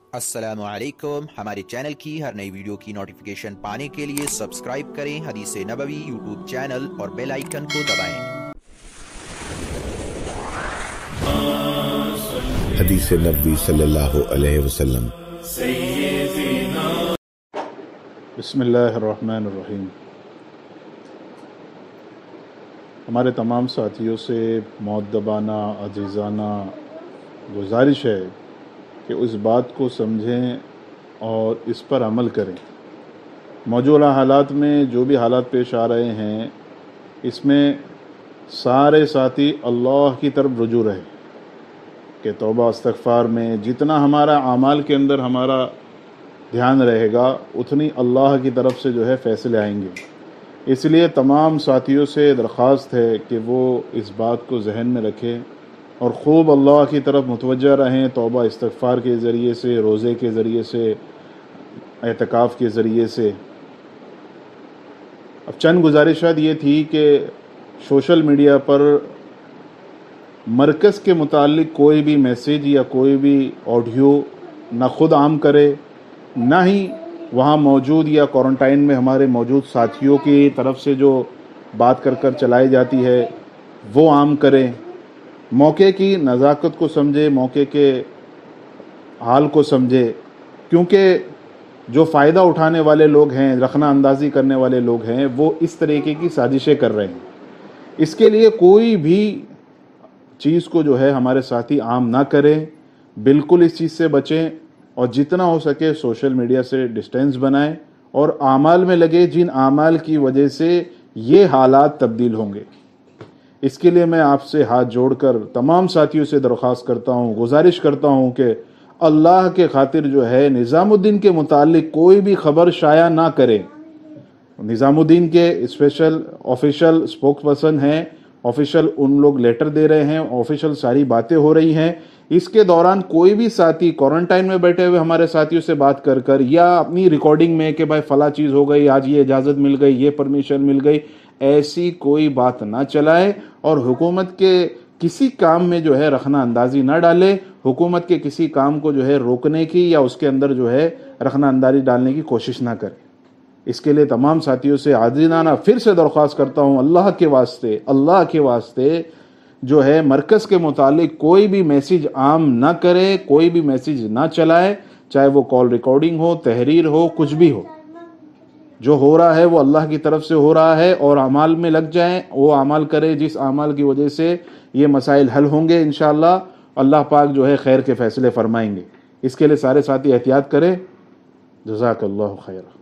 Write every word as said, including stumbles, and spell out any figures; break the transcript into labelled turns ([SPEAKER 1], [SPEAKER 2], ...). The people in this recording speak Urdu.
[SPEAKER 1] السلام علیکم، ہمارے چینل کی ہر نئی ویڈیو کی نوٹیفیکیشن پانے کے لیے سبسکرائب کریں حدیث نبوی یوٹیوب چینل اور بیل آئیکن کو دبائیں۔
[SPEAKER 2] حدیث نبوی صلی اللہ علیہ وسلم۔
[SPEAKER 3] بسم اللہ الرحمن الرحیم۔ ہمارے تمام ساتھیوں سے مؤدبانہ عزیزانہ گزارش ہے کہ اس بات کو سمجھیں اور اس پر عمل کریں۔ موجودہ حالات میں جو بھی حالات پیش آ رہے ہیں، اس میں سارے ساتھی اللہ کی طرف رجوع رہے کہ توبہ استغفار میں جتنا ہمارا اعمال کے اندر ہمارا دھیان رہے گا، اتنی اللہ کی طرف سے جو ہے فیصلے آئیں گے۔ اس لیے تمام ساتھیوں سے درخواست ہے کہ وہ اس بات کو ذہن میں رکھیں اور خوب اللہ کی طرف متوجہ رہیں، توبہ استغفار کے ذریعے سے، روزے کے ذریعے سے، اعتکاف کے ذریعے سے۔ اب چند گزارشات یہ تھی کہ سوشل میڈیا پر مرکز کے متعلق کوئی بھی میسیج یا کوئی بھی آڈیو نہ خود عام کرے، نہ ہی وہاں موجود یا کوارنٹائن میں ہمارے موجود ساتھیوں کی طرف سے جو بات کر کر چلائی جاتی ہے وہ عام کریں۔ موقع کی نزاکت کو سمجھے، موقع کے حال کو سمجھے، کیونکہ جو فائدہ اٹھانے والے لوگ ہیں، رخنہ اندازی کرنے والے لوگ ہیں، وہ اس طریقے کی سازشیں کر رہے ہیں۔ اس کے لیے کوئی بھی چیز کو جو ہے ہمارے ساتھی عام نہ کریں، بالکل اس چیز سے بچیں اور جتنا ہو سکے سوشل میڈیا سے ڈسٹینس بنائیں اور اعمال میں لگے جن اعمال کی وجہ سے یہ حالات تبدیل ہوں گے۔ اس کے لیے میں آپ سے ہاتھ جوڑ کر تمام ساتھیوں سے درخواست کرتا ہوں، گزارش کرتا ہوں کہ اللہ کے خاطر جو ہے نظام الدین کے متعلق کوئی بھی خبر شائع نہ کریں۔ نظام الدین کے اسپیشل آفیشل اسپوک پرسن ہیں، آفیشل ان لوگ لیٹر دے رہے ہیں، آفیشل ساری باتیں ہو رہی ہیں۔ اس کے دوران کوئی بھی ساتھی کوارنٹائن میں بیٹھے ہوئے ہمارے ساتھیوں سے بات کر کر یا اپنی ریکارڈنگ میں کہ بھائی فلاں چیز ہو گئی، آج یہ اجازت مل گئی، یہ پرمیشن مل گئی، ایسی کوئی بات نہ چلائے اور حکومت کے کسی کام میں جو ہے رخنہ اندازی نہ ڈالے، حکومت کے کسی کام کو جو ہے روکنے کی یا اس کے اندر جو ہے رخنہ اندازی ڈالنے کی کوشش نہ کرے۔ اس کے لیے تمام ساتھیوں سے عاجزانہ پھر سے درخواست کرتا ہوں، اللہ کے واسطے اللہ کے واسطے جو ہے مرکز کے متعلق کوئی بھی میسیج عام نہ کرے، کوئی بھی میسیج نہ چلائے، چاہے وہ کال ریکارڈنگ ہو، تحریر ہو، کچھ بھی ہو۔ جو ہو رہا ہے وہ اللہ کی طرف سے ہو رہا ہے اور اعمال میں لگ جائیں، وہ اعمال کرے جس اعمال کی وجہ سے یہ مسائل حل ہوں گے انشاءاللہ۔ اللہ پاک جو ہے خیر کے فیصلے فرمائیں گے۔ اس کے لیے سارے ساتھی احتیاط کریں۔ جزاک اللہ خیر۔